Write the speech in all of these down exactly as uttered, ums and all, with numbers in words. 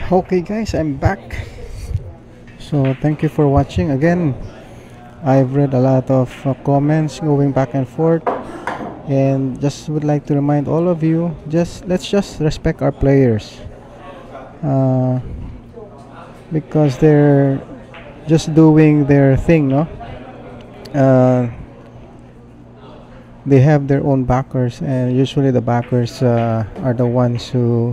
Okay guys, I'm back. So thank you for watching again. I've read a lot of uh, comments going back and forth, and just would like to remind all of you, just let's just respect our players, uh, because they're just doing their thing, no? Uh, they have their own backers, and usually the backers uh, are the ones who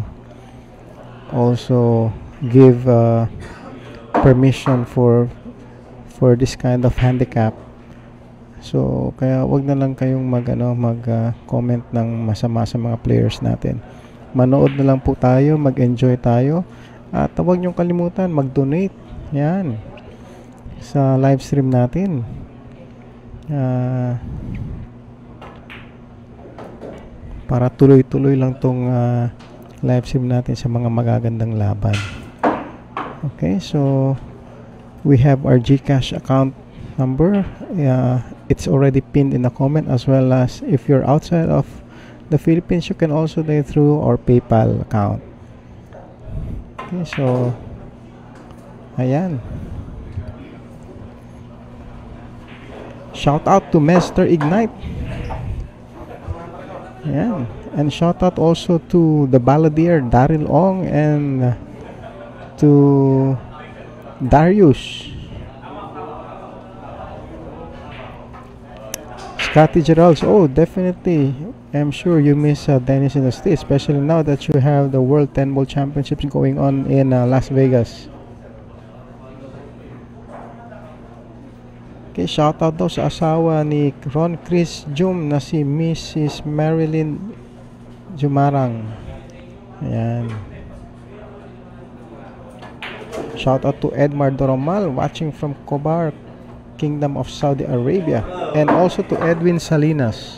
also give uh, permission for for this kind of handicap. So kaya wag na lang kayong mag ano mag uh, comment ng masama sa mga players natin. Manood na lang po tayo, mag-enjoy tayo. At huwag niyong kalimutan mag-donate. Yan. Sa live stream natin. Uh, para tuloy-tuloy lang tong uh, live stream natin sa mga magagandang laban. Okay, so we have our GCash account number. Uh, it's already pinned in the comment, as well as if you're outside of the Philippines, you can also do it through our PayPal account. Okay, so ayan. Shout out to Master Ignite. Ayan. And shout out also to the Balladeer Daryl Ong, and to Darius. Scotty Geralds, oh definitely. I'm sure you miss uh, Dennis in the States, especially now that you have the World ten Ball Championships going on in uh, Las Vegas. Okay, shout out daw sa asawa ni Ron Chris Jum na si Missus Marilyn Jumarang. Ayan. Shout out to Edmar Doromal watching from Khobar, Kingdom of Saudi Arabia, and also to Edwin Salinas.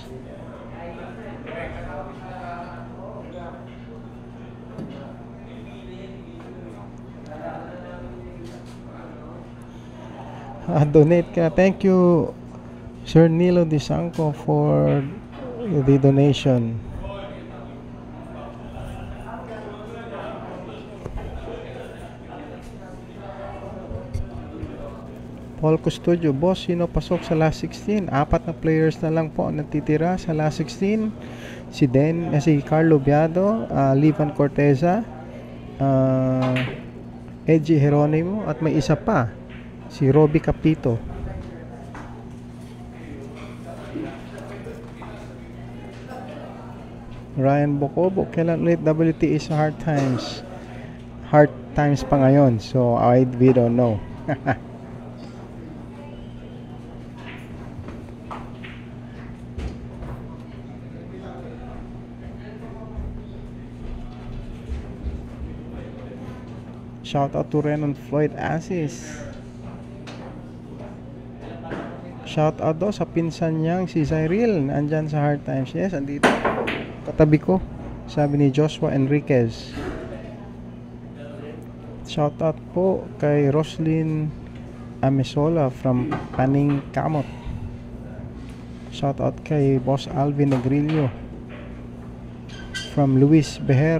Uh, donate ka. Thank you, Sir Nilo Disanco, for the donation. Paul Custodio, boss, sino pasok sa last sixteen? Apat na players na lang po natitira sa last sixteen. Si Den, eh, si Carlo Biado, uh, Livan Corteza, uh, Edgy Geronimo, at may isa pa, si Robbie Capito. Ryan Bocobo, kailan ulit W T A sa hard times? Hard times pa ngayon, so I we don't know. Shout out to Renan Floyd Assis. Shout out daw sa pinsan niyang si Cyril, andyan sa hard times. Yes, andito katabi ko, sabi ni Joshua Enriquez. Shout out po kay Roslyn Amesola from Paning Kamot. Shout out kay Boss Alvin Negrillo from Luis Beher.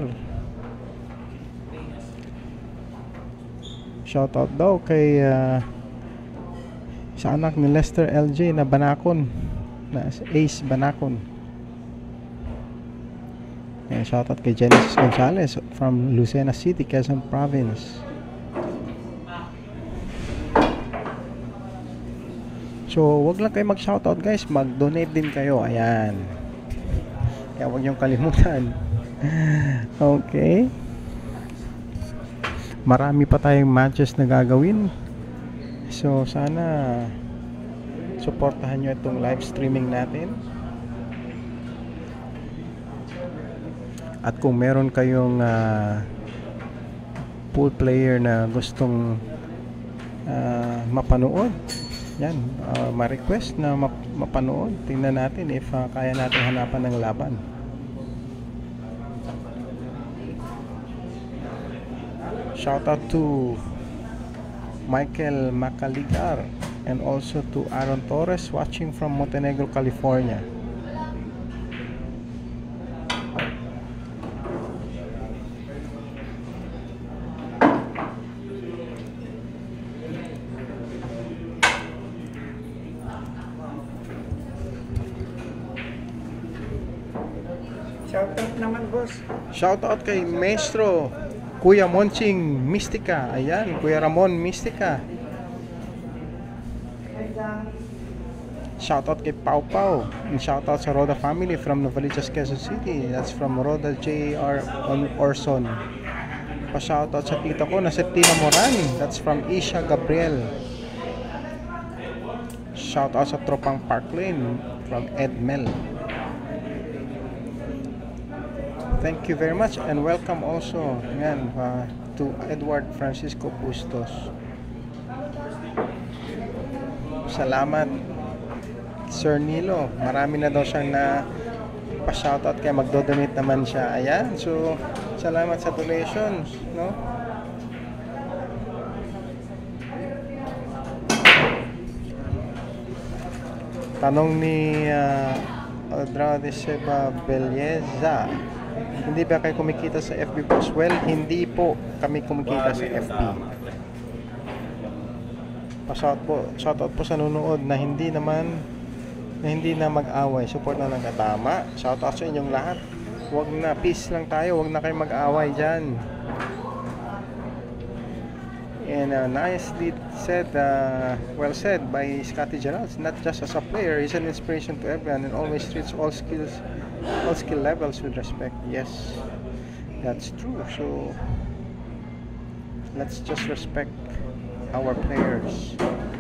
Shout out daw kay uh, sa anak ni Lester L J na Banacon, na Ace Banacon. And shout out kay Genesis Gonzalez from Lucena City, Quezon Province. So wag lang kayo mag shoutout guys, mag donate din kayo. Ayan, kaya wag niyong kalimutan. Okay, marami pa tayong matches na gagawin, so sana suportahan nyo itong live streaming natin. At kung meron kayong uh, pool player na gustong uh, mapanood, yan, uh, ma-request na map mapanood, tingnan natin if uh, kaya natin hanapan ng laban. Shout out to Michael Macaligar, and also to Aaron Torres watching from Montenegro, California. naman, boss. Shoutout kay Maestro Kuya Monching Mystica. Ayan, Kuya Ramon Mystica. Shoutout kay Pau Pau. And shoutout sa Roda family from Novaliches, Quezon City. That's from Roda J R Orson. Pa-shoutout sa tita ko na si Tina Moran. That's from Isha Gabriel. Shoutout sa Tropang Park Lane from Ed Mel. Thank you very much and welcome also yan, uh, to Edward Francisco Bustos. Salamat Sir Nilo. Marami na daw siyang na pa-shoutout kaya magdodonate naman siya. Ayan, so salamat sa donations, no? Tanong ni uh, Odrade Seba Belleza, hindi ba kayo kumikita sa F B boss? Well, hindi po kami kumikita sa F B. Pa-shout po, shoutout po sa nanonood na hindi naman na hindi na mag-away. Support na lang katama. Shoutout sa inyong lahat. Huwag na, peace lang tayo. Huwag na kayo mag-away dyan. And uh, nicely said, uh, well said by Scotty Geralds. Not just as a player, he's an inspiration to everyone and always treats all skills, all skill levels with respect. Yes, that's true. So let's just respect our players.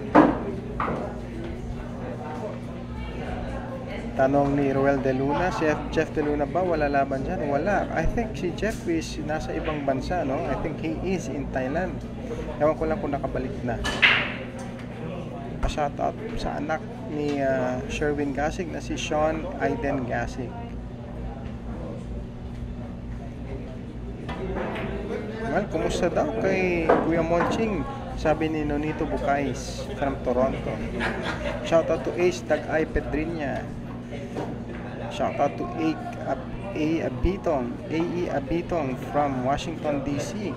Tanong ni Roel De Luna, si Jeff De Luna ba wala laban dyan? Wala. I think si Jeff is nasa ibang bansa, no? I think he is in Thailand. Ewan ko lang kung nakabalik na. Pa-shoutout sa anak ni uh, Sherwin Gasig na si Sean Aiden Gasig. Well, kumusta daw kay Kuya Monching? Sabi ni Nonito Bucais from Toronto. Shoutout to Ace Dag-ay Pedrinya. Shoutout to A. A. Abitong, A E Abitong from Washington D C.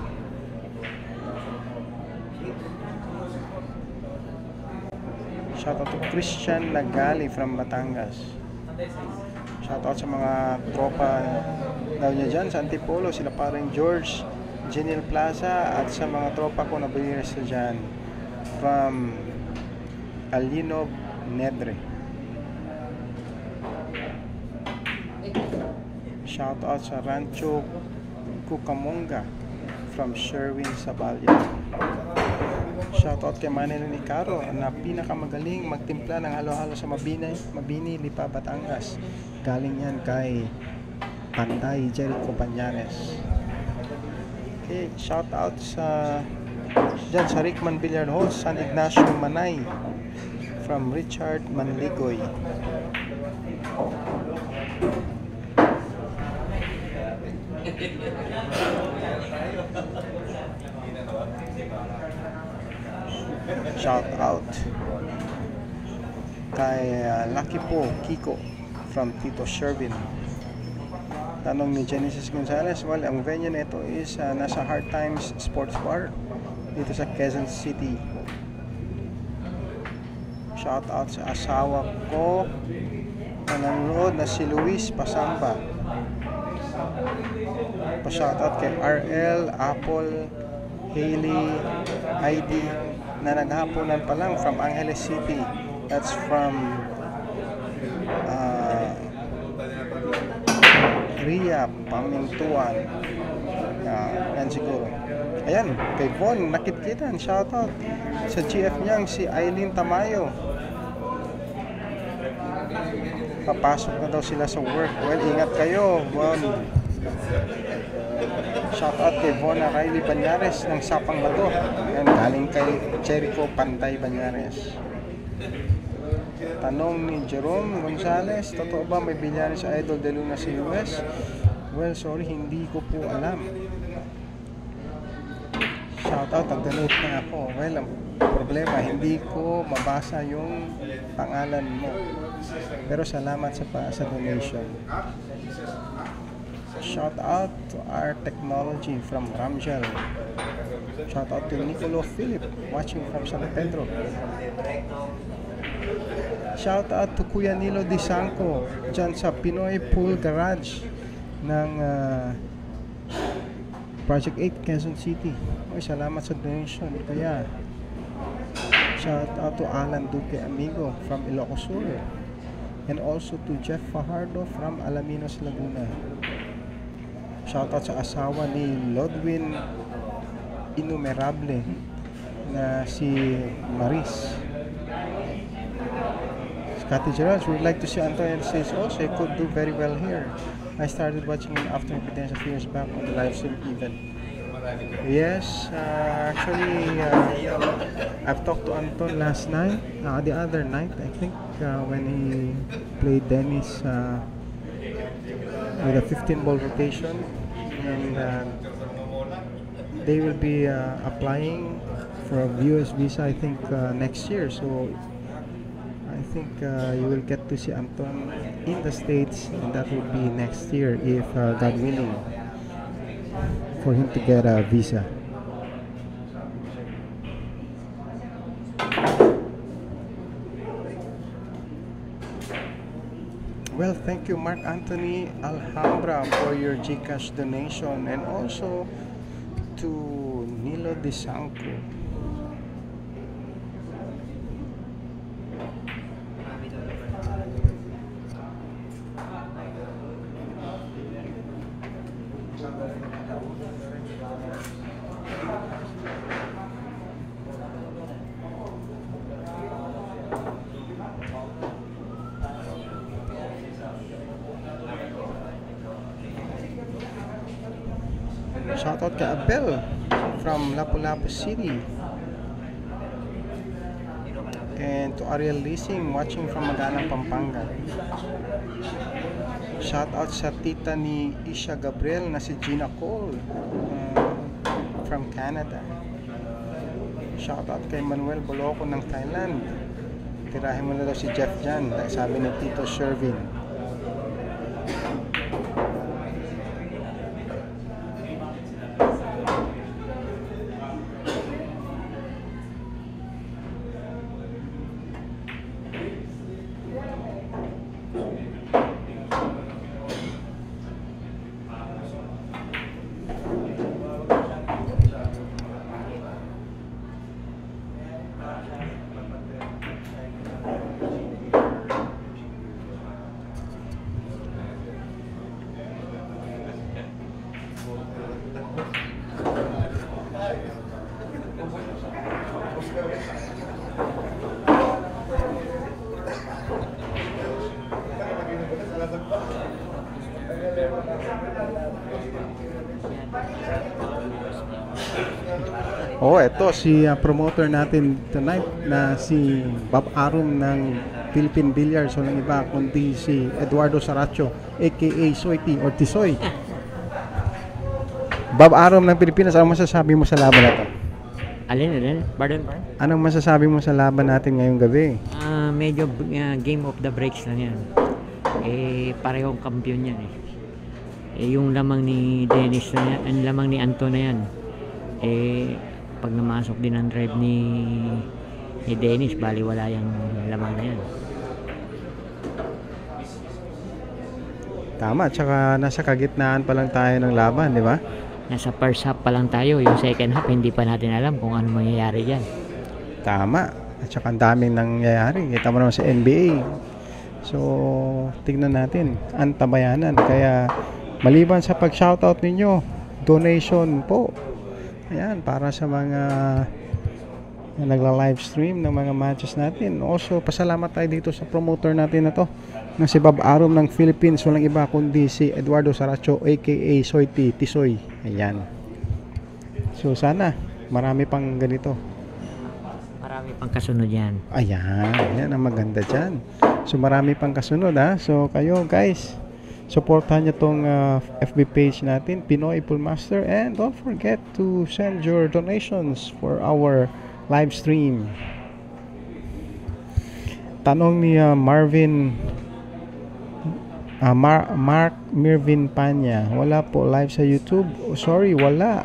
Shoutout to Christian Nagali from Batangas. Shoutout sa mga tropa daw niya dyan sa Antipolo, sila paring George, Genil Plaza, at sa mga tropa ko na baliras na dyan from Alinob Nedre. Shoutout sa Rancho Cucamonga from Sherwin Sabalya. Shoutout kay Manila ni Caro na pinakamagaling magtimpla ng halo-halo sa Mabini, Mabini, Lipa, Batangas. Galing yan kay Panday Jericho Banyares. Okay, shoutout sa dyan sa Rickman Billiard Hall, San Ignacio Manay from Richard Manligoy. Shout out kay uh, Lucky Po Kiko from Tito Sherwin. Tanong ni Genesis Gonzalez, well, ang venue nito is uh, nasa Hard Times Sports Bar dito sa Quezon City. Shout out sa asawa ko na nanonood na si Luis Pasamba. Pa-shout out kay R L, Apple, Haley, Heidi na naghapunan pa lang from Angeles City. That's from uh, Ria Pamintuan. Uh, yan siguro. Ayan, kay Von nakitkitan, shout out sa G F niyang si Eileen Tamayo. Papasok na daw sila sa work. Well, ingat kayo, Von. Shout out kay Bona Riley Banyares ng Sapang Bato. Ayan, galing kay Jericho Pantay Banyares. Tanong ni Jerome Gonzalez, totoo ba may bilyari sa Idol De Luna sa U S? Well, sorry, hindi ko po alam. Shout out, nag-donate na ako. Well, ang problema, hindi ko mabasa yung pangalan mo. Pero salamat sa, pa, sa donation. Shout out to our technology from Ramjel. Shout out to Nicolo Philip watching from San Pedro. Shout out to Kuya Nilo Disanco dyan sa Pinoy Pool Garage ng uh, Project eight Quezon City. Oy, salamat sa donation. Kaya shout out to Alan Duque Amigo from Ilocos Sur, and also to Jeff Fajardo from Alaminos, Laguna. Shout out sa asawa ni Lodwin Innumerable na si Maris. Scotty Gerard would like to see Antonio says also he could do very well here. I started watching him after Impedance a few years back on the live stream event. Yes, uh, actually, uh, I've talked to Anton last night, uh, the other night, I think, uh, when he played Dennis uh, with a fifteen ball rotation, and uh, they will be uh, applying for a U S visa, I think, uh, next year. So I think uh, you will get to see Anton in the States, and that will be next year if uh, God willing, for him to get a visa. Well, thank you Mark Anthony Alhambra for your GCash donation, and also to Nilo De Sanco. Shoutout kay Abel from Lapu-Lapu City, and to Ariel Leasing watching from Maganang, Pampanga. Shoutout sa tita ni Isha Gabriel na si Gina Cole uh, from Canada. Shoutout kay Manuel Boloco ng Thailand. Tirahin mo na daw si Jeff Jan, sabi ni Tito Shervin. Oh, eto si uh, promoter natin tonight na si Bob Arum ng Philippine Billiards, walang iba kundi si Eduardo Saracho aka Soiti or Tisoy. Bob Arum ng Pilipinas, anong masasabi mo sa laban na to? Alin, alin? Pardon, pardon? Anong masasabi mo sa laban natin ngayong gabi? Uh, medyo uh, game of the breaks lang yan. Eh, parehong kampiyon yan eh. Eh, yung lamang ni Dennis na yan, ang lamang ni Anton na yan. Eh, pag namasok din ang drive ni, ni Dennis, bali wala yung lamang na yan. Tama, tsaka nasa kagitnaan pa lang tayo ng laban, di ba? Nasa first half pa lang tayo, yung second half hindi pa natin alam kung ano mangyayari dyan. Tama, at saka ang daming nangyayari, kita mo naman sa N B A. So, tignan natin, ang tabayanan. Kaya, maliban sa pag-shoutout ninyo, donation po. Ayan, para sa mga nagla-live stream ng mga matches natin. Also, pasalamat tayo dito sa promoter natin na to, na si Bob Arum ng Philippines, walang iba kundi si Eduardo Saracho aka Soiti Tisoy. Ayan. So, sana marami pang ganito. Marami pang kasunod yan. Ayan, yan ang maganda dyan. So, marami pang kasunod ha. So, kayo guys, supportahan nyo tong uh, F B page natin, Pinoy Poolmaster, and don't forget to send your donations for our live stream. Tanong ni uh, Marvin uh, Mar Mark Mirvin Panya, wala po live sa YouTube. Oh, sorry, wala.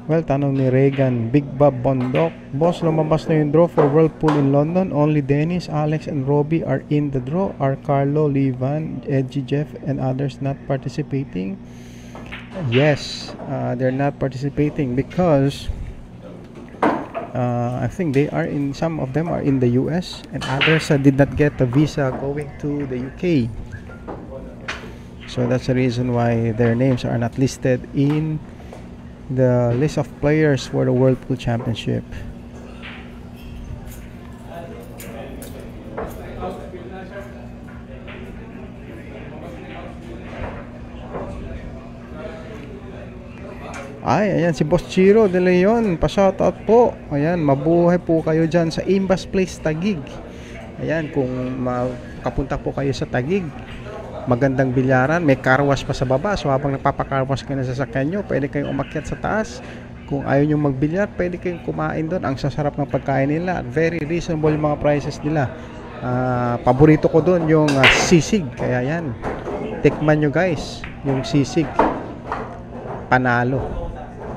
Well, tanong ni Reagan, Big Bob Bondok, boss, lumabas na yung draw for Whirlpool in London. Only Dennis, Alex, and Robbie are in the draw. Are Carlo, Levan, Edgy, Jeff, and others not participating? Yes, uh, they're not participating because uh, I think they are in, some of them are in the U S and others uh, did not get a visa going to the U K. So that's the reason why their names are not listed in the list of players for the Whirlpool Championship. Ay, ayan si Boss Chiro de Leon, pa-shoutout po. Ayan, mabuhay po kayo dyan sa Imbas Place Taguig. Ayan, kung makapunta po kayo sa Taguig, magandang bilyaran, may car wash pa sa baba. So habang nagpapa-car wash kayo na sasakyan nyo, pwede kayong umakyat sa taas. Kung ayaw nyo magbilyar, pwede kayong kumain doon. Ang sasarap ng pagkain nila. Very reasonable yung mga prices nila. uh, Paborito ko doon yung uh, sisig. Kaya yan, tikman nyo guys yung sisig. Panalo.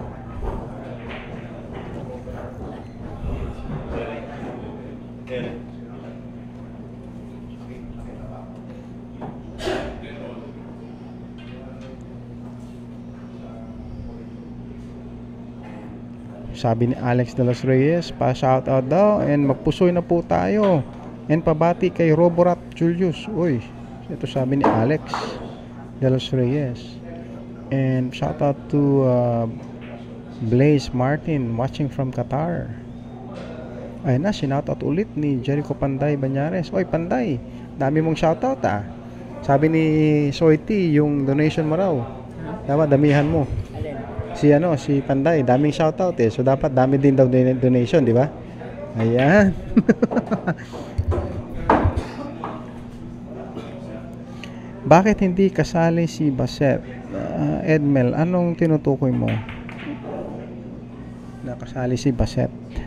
Sabi ni Alex de los Reyes, pa-shoutout daw and magpusoy na po tayo. And pabati kay Roborap Julius. Uy, ito sabi ni Alex de los Reyes. And shoutout to uh, Blaze Martin watching from Qatar. Ayun na, sinoutout ulit ni Jericho Panday Banyares. Uy, Panday, dami mong shoutout ah. Sabi ni Soiti, yung donation mo raw. Tama, damihan mo. Si ano, si Panday, daming shoutout eh. So dapat dami din daw donation, di ba? Ayan. Bakit hindi kasali si Baset? Uh, Edmel, anong tinutukoy mo? Nakasali si Baset.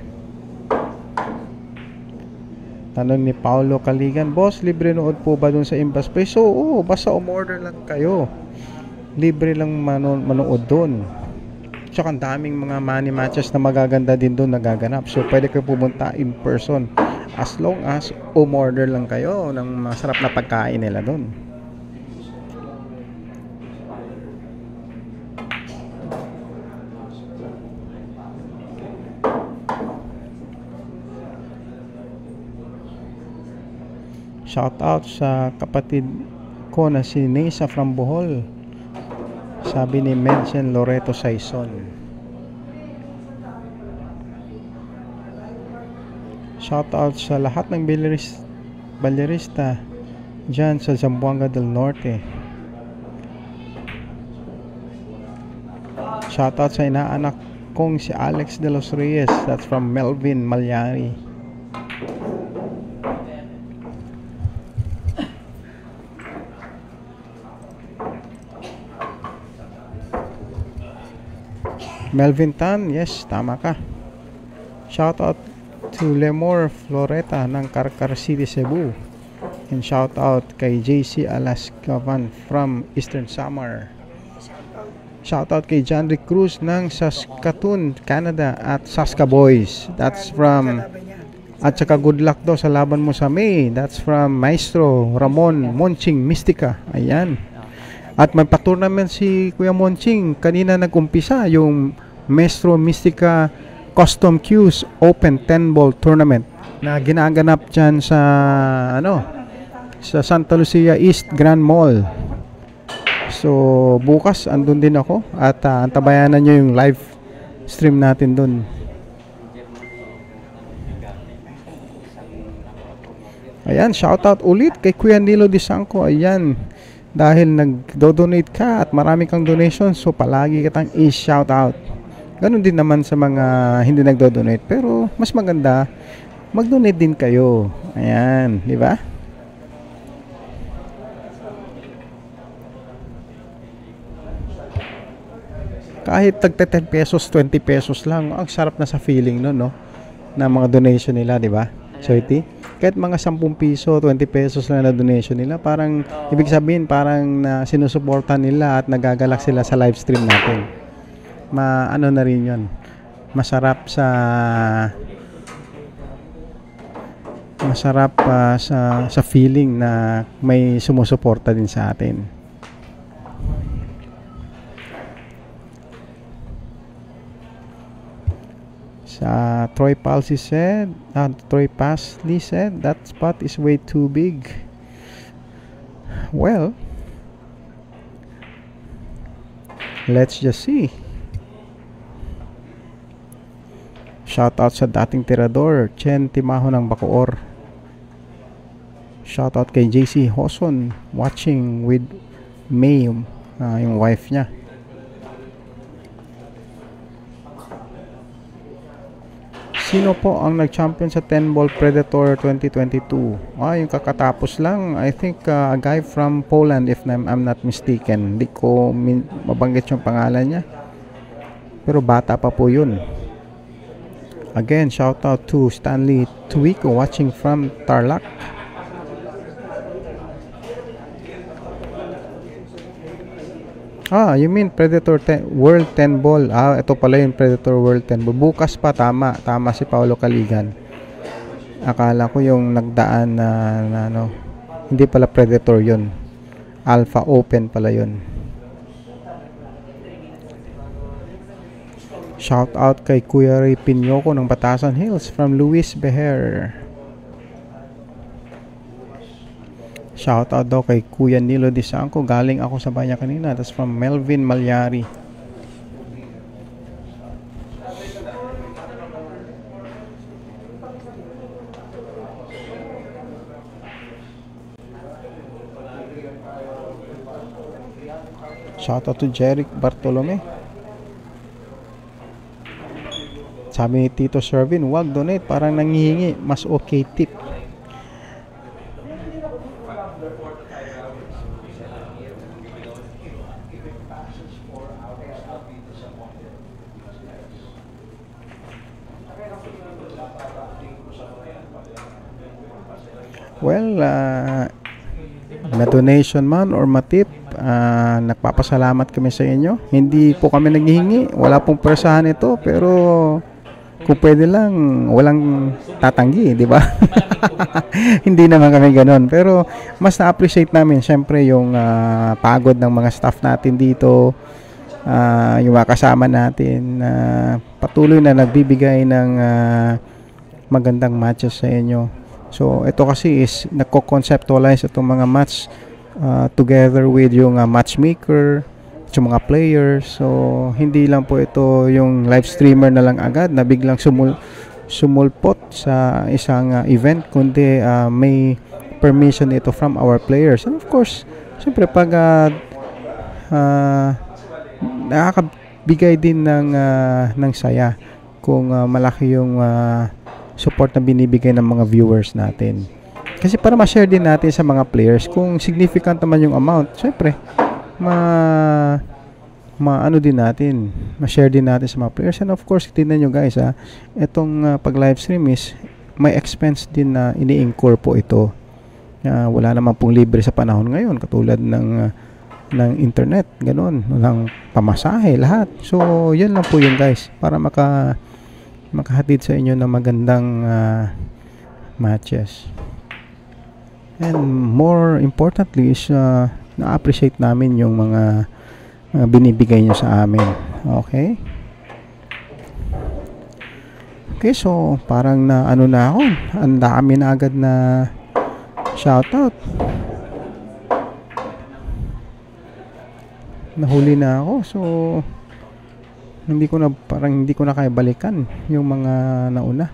Tanong ni Paulo Caligan, boss, libre nood po ba dun sa Imbas Place? So, oo, basta umorder lang kayo. Libre lang mano manood dun. Tsaka ang daming mga money matches na magaganda din doon nagaganap. So pwede kayo pumunta in person as long as umorder lang kayo ng masarap na pagkain nila doon. Shout out sa kapatid ko na si Nesa from Bohol. Sabi ni Medjen Loreto Saison. Shout out sa lahat ng balerista, balerista dyan sa Zamboanga del Norte. Shout out sa inaanak kong si Alex de los Reyes. That's from Melvin Malyari. Melvin Tan, yes, tama ka. Shout out to Lemor Floreta ng Carcar City, Cebu. And shout out kay J C Alascavan from Eastern Samar. Shout out kay John Rick Cruz ng Saskatoon, Canada at Saska Boys. That's from, at saka good luck daw sa laban mo sa May. That's from Maestro Ramon Monching Mystica. Ayan. At may pa-tournament si Kuya Monching. Kanina nag-umpisa yung Maestro Mystica Custom Cues Open ten ball Tournament na ginaganap dyan sa ano, sa Santa Lucia East Grand Mall. So bukas andun din ako at uh, antabayanan nyo yung live stream natin dun. Ayan, shoutout ulit kay Kuya Nilo Disangco. Ayan, dahil nag-donate ka at marami kang donation, so palagi kitang i-shoutout. Ganun din naman sa mga hindi nagdo-donate, pero mas maganda mag-donate din kayo. Ayan, di ba? Kahit tagta ten pesos, twenty pesos lang, ang sarap na sa feeling no, no? Na mga donation nila, di ba? So, iti, kahit mga ten piso, twenty pesos lang na donation nila, parang, ibig sabihin, parang na sinusuportan nila at nagagalak sila sa live stream natin. Ma, ano na rin yun. masarap sa masarap uh, sa sa feeling na may sumusuporta din sa atin. Sa Troy Palsy said, uh, Troy Pasley said that spot is way too big. Well, let's just see. Shout out sa dating tirador, Chen Timaho ng Bacoor. Shout out kay J C Hoson, watching with May, uh, yung wife niya. Sino po ang nag-champion sa ten ball Predator twenty twenty-two? Ah, yung kakatapos lang. I think uh, a guy from Poland, if I'm, I'm not mistaken. Hindi ko min- mabanggit yung pangalan niya. Pero bata pa po yun. Again, shout out to Stanley Tuico watching from Tarlac. Ah, you mean Predator ten, World ten Ball. Ah, ito pala yung Predator World ten Ball. Bukas pa, tama. Tama si Paolo Caligan. Akala ko yung nagdaan na, na ano, hindi pala Predator yun. Alpha Open pala yun. Shout out kay Kuya Ray Pinyoco ng Batasan Hills from Luis Beher. Shout out daw kay Kuya Nilo Disangco. Galing ako sa banya kanina. That's from Melvin Malyari. Shout out to Jeric Bartolome. Sabi ni Tito Servin, wag donate, parang nangihingi, mas okay tip. Well, uh, na donation man or matip, uh, nagpapasalamat kami sa inyo. Hindi po kami naghihingi, wala pong persahan ito, pero kung pwede lang, walang tatanggi, di ba? Hindi naman kami ganoon. Pero mas na-appreciate namin, syempre, yung uh, pagod ng mga staff natin dito, uh, yung mga kasama natin, uh, patuloy na nagbibigay ng uh, magandang matches sa inyo. So, ito kasi is nagko-conceptualize itong mga match uh, together with yung uh, matchmaker, yung mga players. So, hindi lang po ito yung live streamer na lang agad na biglang sumul sumulpot sa isang uh, event, kundi uh, may permission ito from our players. And of course, siyempre pag uh, uh, nakakabigay din ng, uh, ng saya kung uh, malaki yung uh, support na binibigay ng mga viewers natin. Kasi para ma-share din natin sa mga players, kung significant naman yung amount, syempre, ma, ma ano din natin, ma-share din natin sa mga players. And of course, tingnan nyo guys, ha, itong uh, pag-live stream is, may expense din na ini-incur po ito. Uh, wala naman pong libre sa panahon ngayon, katulad ng, uh, ng internet, ganun, walang pamasahe, lahat. So, yun lang po yun guys, para maka makahatid sa inyo ng magandang uh, matches. And more importantly is uh, na-appreciate namin yung mga uh, binibigay nyo sa amin. Okay? Okay, so parang na ano na ako, ang dami na agad na shoutout. Nahuli na ako, so hindi ko na parang hindi ko na kaya balikan yung mga nauna.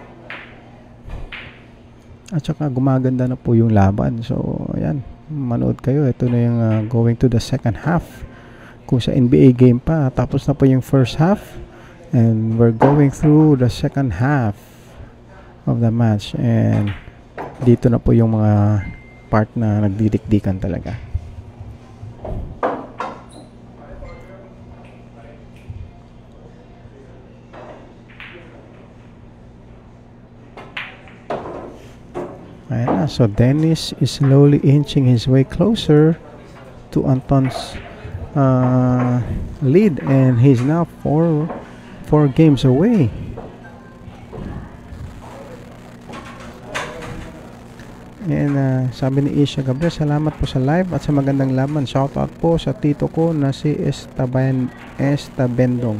At saka gumaganda na po yung laban. So ayan, manood kayo. Ito na yung uh, going to the second half. Kung sa N B A game pa, tapos na po yung first half and we're going through the second half of the match, and dito na po yung mga part na nagdidikdikan talaga. Ayan na. So Dennis is slowly inching his way closer to Anton's uh, lead, and he's now four four games away. And uh, sabi ni Isha Gabriel, salamat po sa live at sa magandang laban. Shoutout po sa tito ko na si Estaban Estabendong.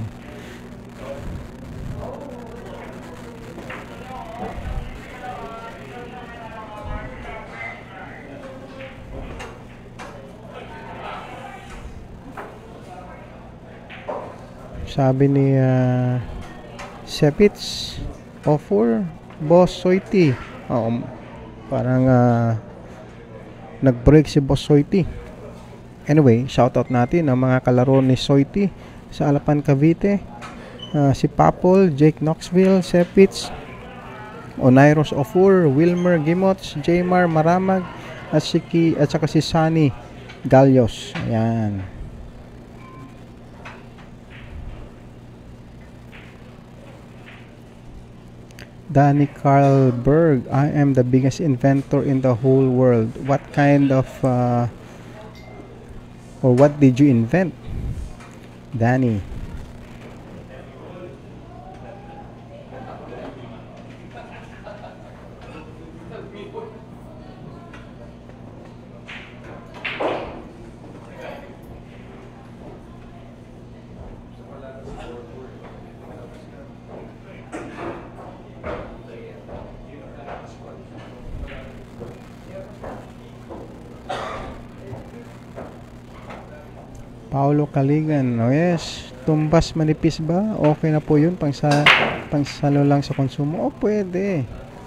Sabi ni uh, Sepits Ofor, Boss Soiti. Oo, parang uh, nag-break si Boss Soiti. Anyway, shoutout natin ang mga kalaro ni Soiti sa Alapan, Cavite. Uh, si Papol, Jake Knoxville, Sepits, Onairos Ofor, Wilmer Gimots, Jaymar Maramag, at, si Ki, at saka si Sunny Galyos. Ayan. Danny Carlberg, I am the biggest inventor in the whole world. What kind of uh, or what did you invent, Danny? Paulo Caligan, oh yes, tumbas manipis ba? Okay na po yun, pang, sa, pang salo lang sa konsumo. O, oh, pwede.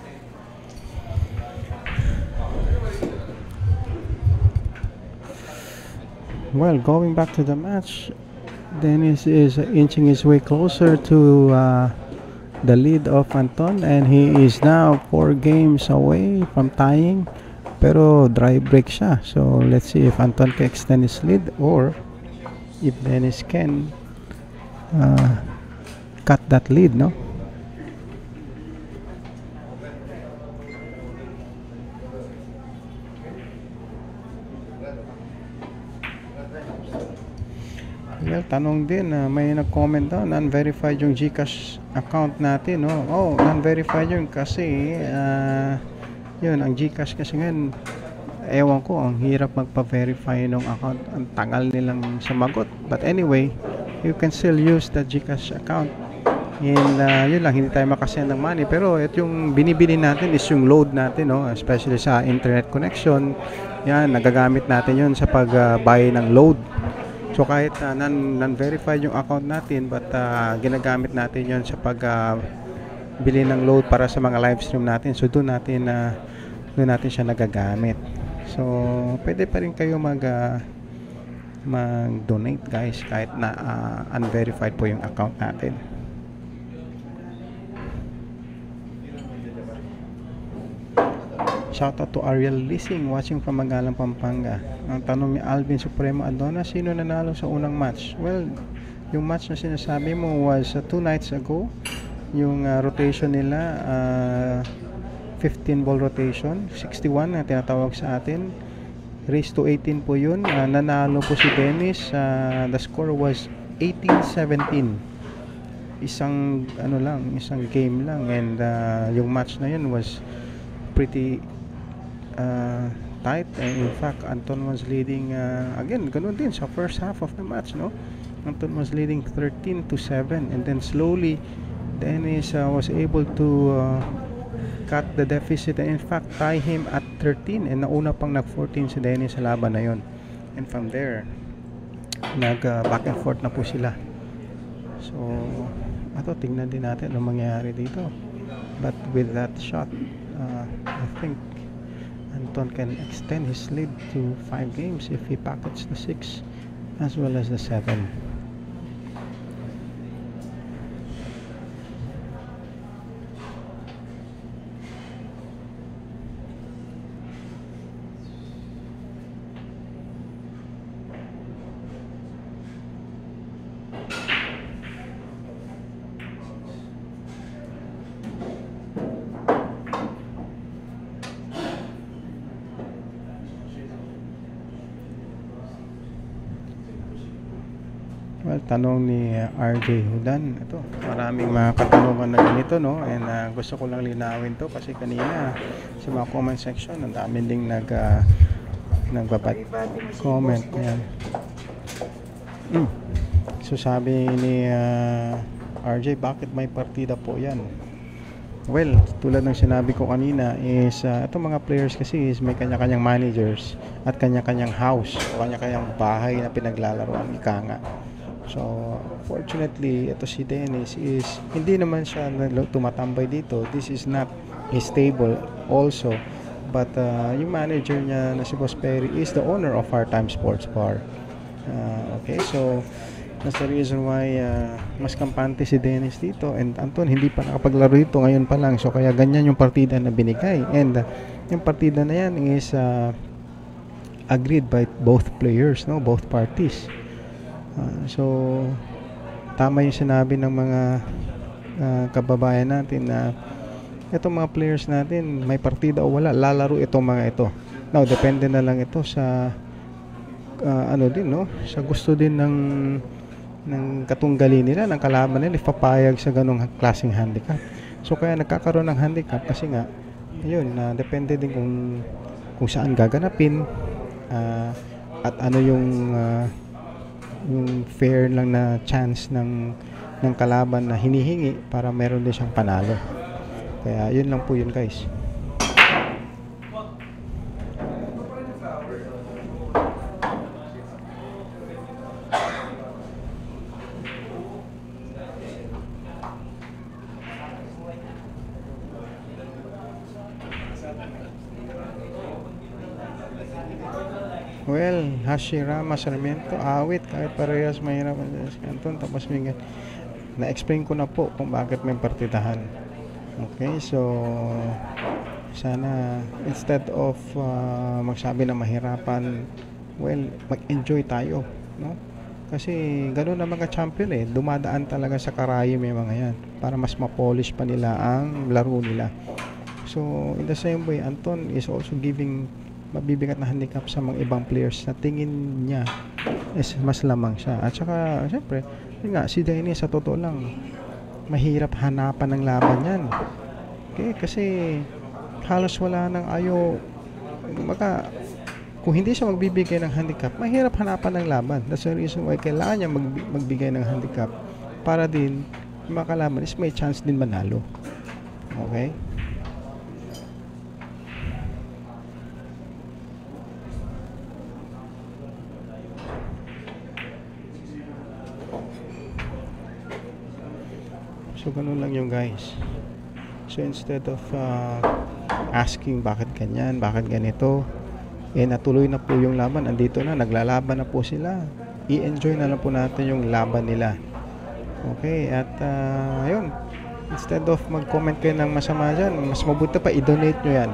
Well, going back to the match, Dennis is inching his way closer to uh, the lead of Anton, and he is now four games away from tying, pero dry break siya. So let's see if Anton can extend his lead or if Dennis can uh, cut that lead, no? Well, tanong din, uh, may nag-comment daw, non-verified yung GCash account natin, no? Oh, non-verified yun kasi uh, yun, ang GCash kasi ngayon, ewan ko, ang hirap magpa-verify ng account, ang tagal nilang sumagot. But anyway, you can still use the GCash account, and uh, yun lang, hindi tayo makasend ng money. Pero ito yung binibili natin is yung load natin, no? Especially sa internet connection, yan, nagagamit natin yun sa pag-buy uh, ng load. So kahit uh, non, non-verified yung account natin, but uh, ginagamit natin yun sa pag uh, bili ng load para sa mga live stream natin. So doon natin uh, doon natin siya nagagamit. So, pwede pa rin kayo mag uh, mag-donate, guys, kahit na uh, unverified po yung account natin. Shoutout to Ariel Lising, watching from Magalang, Pampanga. Ang tanong ni Alvin Supremo Adona, sino nanalo sa unang match? Well, yung match na sinasabi mo was uh, two nights ago. Yung uh, rotation nila, uh, fifteen ball rotation, sixty-one na tinatawag sa atin, race to eighteen po yun. Uh, nanalo po si Dennis, uh, the score was eighteen seventeen, isang ano lang, isang game lang, and uh, yung match na yun was pretty uh, tight, and in fact Anton was leading uh, again, ganun din sa first half of the match, no? Anton was leading thirteen to seven, and then slowly Dennis uh, was able to uh, cut the deficit, and in fact tie him at thirteen, and nauna pang nag fourteen si Dennis sa laban na yon. And from there nag uh, back and forth na po sila. So ato, tingnan din natin ano mangyayari dito, but with that shot uh, I think Anton can extend his lead to five games if he packets the six as well as the seven. Well, tanong ni uh, R J Hudan. Ito, maraming mga katanungan na ganito, no? And uh, gusto ko lang linawin to kasi kanina sa mga comment section, ang dami ding nag uh, nagbabat comment. Yan. Mm. So sabi ni uh, R J, bakit may partida po yan? Well, tulad ng sinabi ko kanina is uh, itong mga players kasi is may kanya-kanyang managers at kanya-kanyang house o kanya-kanyang bahay na pinaglalaroan, ika nga. So, fortunately, ito si Dennis is hindi naman siya tumatambay dito. This is not stable also. But uh, yung manager niya na si Boss Perry is the owner of our Time Sports Bar. Uh, okay, so that's the reason why uh, mas kampante si Dennis dito. And Anton, hindi pa nakapaglaro dito ngayon pa lang. So, kaya ganyan yung partida na binigay. And uh, yung partida na yan is uh, agreed by both players, no, both parties. Uh, so tama yung sinabi ng mga uh, kababayan natin na itong mga players natin may partida o wala, lalaro itong mga ito. Now depende na lang ito sa uh, ano din, no, sa gusto din ng ng katunggali nila, ng kalaban nila, ipapayag sa ganong klaseng handicap. So kaya nagkakaroon ng handicap kasi nga yun, na uh, depende din kung kung saan gaganapin uh, at ano yung uh, yung fair lang na chance ng ng kalaban na hinihingi para meron din siyang panalo. Kaya yun lang po yun, guys. Well, Hashirama Sarmiento, awit kahit parehas mahirap ang Anton, tapos may na-explain ko na po kung bakit may partidahan. Okay, so sana instead of uh, magsabi na mahirapan, well, mag-enjoy tayo, no? Kasi ganoon na mga champion eh, dumadaan talaga sa karayom yung mga yan para mas ma-polish pa nila ang laro nila. So in the same way, Anton is also giving mabibigat na handicap sa mga ibang players na tingin niya is mas lamang siya. At saka, syempre, yun nga, si Dennis sa totoo lang, mahirap hanapan ng laban yan. Okay, kasi halos wala nang ayaw, maka, kung hindi siya magbibigay ng handicap, mahirap hanapan ng laban. That's the reason why kailangan niya mag, magbigay ng handicap para din, yung mga kalaban is may chance din manalo. Okay? So, ganun lang yung guys. So, instead of uh, asking bakit ganyan, bakit ganito, eh natuloy na po yung laban. Andito na, naglalaban na po sila. I-enjoy na lang po natin yung laban nila. Okay, at uh, ayun. Instead of mag-comment kayo ng masama dyan, mas mabuti pa, i-donate nyo yan.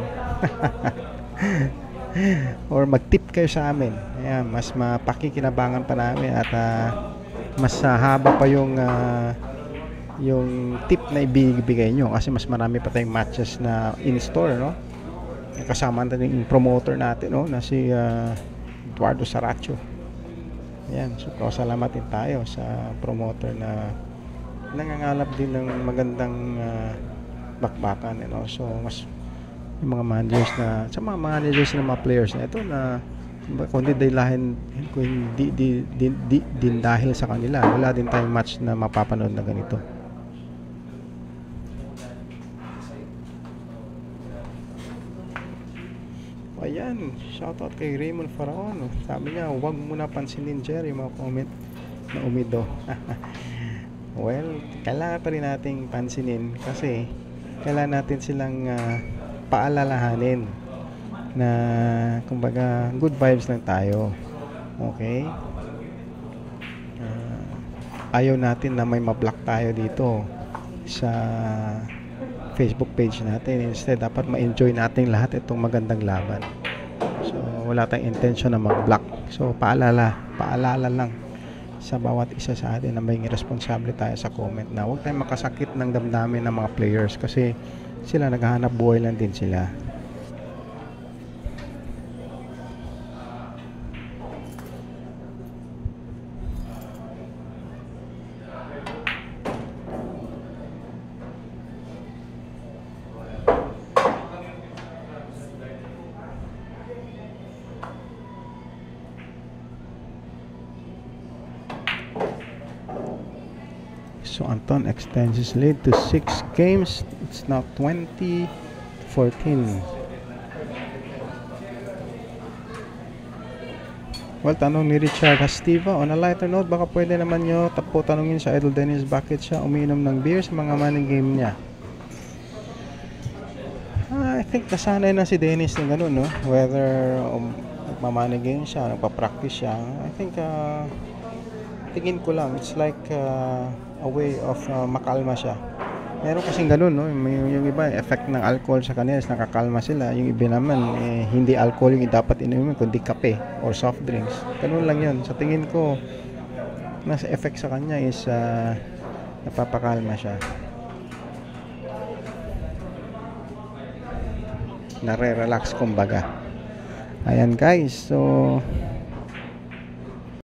Or mag-tip kayo sa amin. Ayan, mas mapakikinabangan pa namin at uh, mas uh, haba pa yung uh, yung tip na ibibigay nyo kasi mas marami pa tayong matches na in-store, no? Kasama natin yung promoter natin, no? Na si uh, Eduardo Saracho. Ayan, so salamatin tayo sa promoter na nangangalap din ng magandang uh, bakbakan, you know? So mas yung mga managers na sa mga managers ng mga players na ito na kundi dahil kung di, di, di, di, din dahil sa kanila wala din tayong match na mapapanood na ganito. Ayan, shoutout kay Raymond Faraon. Sabi niya, huwag mo na pansinin, Jerry, mga comment na umido. Well, kailangan pa rin nating pansinin kasi kailangan natin silang uh, paalalahanin na kumbaga good vibes lang tayo. Okay? Uh, ayaw natin na may ma-block tayo dito sa Facebook page natin. Instead, dapat ma-enjoy natin lahat itong magandang laban. So, wala tayong intention na mag-block. So, paalala, paalala lang sa bawat isa sa atin na may responsable tayo sa comment na huwag tayong makasakit ng damdamin ng mga players kasi sila naghahanap buhay lang din sila. So Anton extends his lead to six games. It's now twenty fourteen. Well, tanong ni Richard Hastiva, on a lighter note, baka pwede naman nyo tapo tanongin sa Idol Dennis bakit siya umiinom ng beer sa mga money game niya. Uh, I think nasanay na si Dennis na gano'n, no? Whether um, nagmamoney game siya, nagpa-practice siya. I think, uh, tingin ko lang, it's like uh, a way of uh, makalma siya. Meron kasing gano'n, no? Yung, yung iba, effect ng alcohol sa kanila is nakakalma sila. Yung iba naman, eh, hindi alcohol yung dapat inumin, kundi kape or soft drinks. Ganun lang yun. Sa tingin ko, nasa effect sa kanya is uh, napapakalma siya. Nare-relax kumbaga. Ayan guys, so